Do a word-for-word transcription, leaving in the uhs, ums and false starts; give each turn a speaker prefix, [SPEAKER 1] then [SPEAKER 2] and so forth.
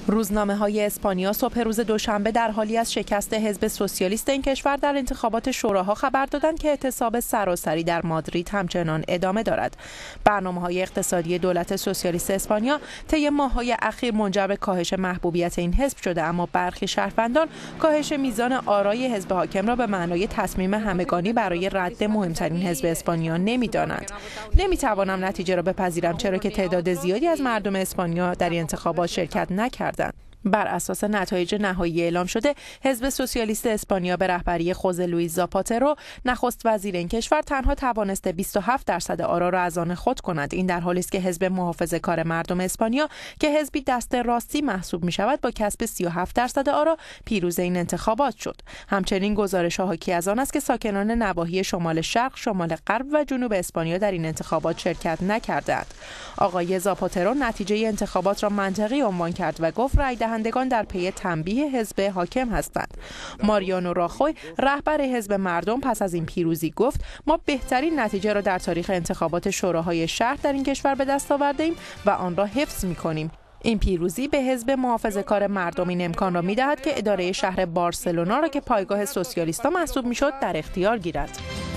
[SPEAKER 1] روزنامه‌های اسپانیا صبح روز دوشنبه در حالی از شکست حزب سوسیالیست این کشور در انتخابات شوراها خبر دادند که اعتصاب سراسری در مادرید همچنان ادامه دارد. برنامه‌های اقتصادی دولت سوسیالیست اسپانیا طی ماه‌های اخیر منجر به کاهش محبوبیت این حزب شده، اما برخی شهروندان کاهش میزان آرای حزب حاکم را به معنای تصمیم همگانی برای رد مهمترین حزب اسپانیا نمی‌دانند. نمی‌توانم نتیجه را بپذیرم، چرا که تعداد زیادی از مردم اسپانیا در این انتخابات شرکت نکردند. بر اساس نتایج نهایی اعلام شده، حزب سوسیالیست اسپانیا به رهبری خوزه لوئیس زاپاترو، نخست وزیر این کشور، تنها توانسته بیست و هفت درصد آرا را از آن خود کند. این در حالی است که حزب محافظه‌کار مردم اسپانیا که حزبی دست راستی محسوب می شود، با کسب سی و هفت درصد آرا پیروز این انتخابات شد. همچنین گزارش‌ها حاکی از آن است که ساکنان نواحی شمال شرق، شمال غرب و جنوب اسپانیا در این انتخابات شرکت نکردند. آقای زاپاترو نتیجه انتخابات را منطقی عنوان کرد و گفت رای دهندگان در پی تنبیه حزب حاکم هستند. ماریانو راخوی، رهبر حزب مردم، پس از این پیروزی گفت: ما بهترین نتیجه را در تاریخ انتخابات شوراهای شهر در این کشور به دست آورده‌ایم و آن را حفظ می‌کنیم. این پیروزی به حزب محافظه‌کار مردم این امکان را می‌دهد که اداره شهر بارسلونا را که پایگاه سوسیالیست‌ها محسوب می‌شد در اختیار گیرد.